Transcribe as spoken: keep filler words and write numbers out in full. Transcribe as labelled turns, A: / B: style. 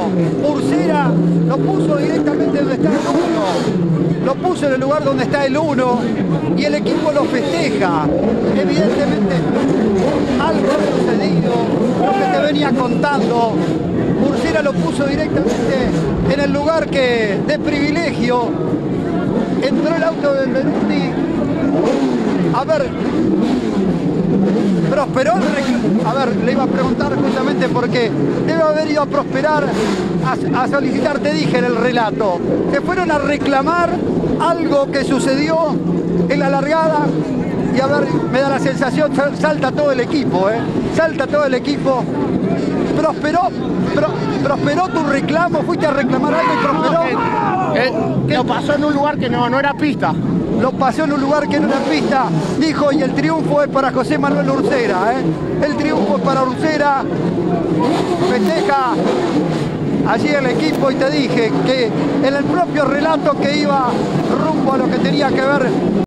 A: Ursera lo puso directamente donde está el uno. Lo puso en el lugar donde está el uno y el equipo lo festeja. Evidentemente, algo ha sucedido, lo que te venía contando. Ursera lo puso directamente en el lugar que de privilegio. Entró el auto del Benvenuti. A ver, prosperó el reclamo. A ver, le iba a preguntar justamente porque debe haber ido a prosperar, a, a solicitar, te dije en el relato. Se fueron a reclamar algo que sucedió en la largada y a ver, me da la sensación, salta todo el equipo, ¿eh? Salta todo el equipo. Prosperó, pro, prosperó tu reclamo, fuiste a reclamar algo y prosperó.
B: Eh, eh, lo pasó en un lugar que no, no era pista.
A: Lo pasó en un lugar que no era pista, dijo, y el triunfo es para José Manuel Ursera, ¿eh? El triunfo es para Ursera, festeja allí el equipo y te dije que en el propio relato que iba rumbo a lo que tenía que ver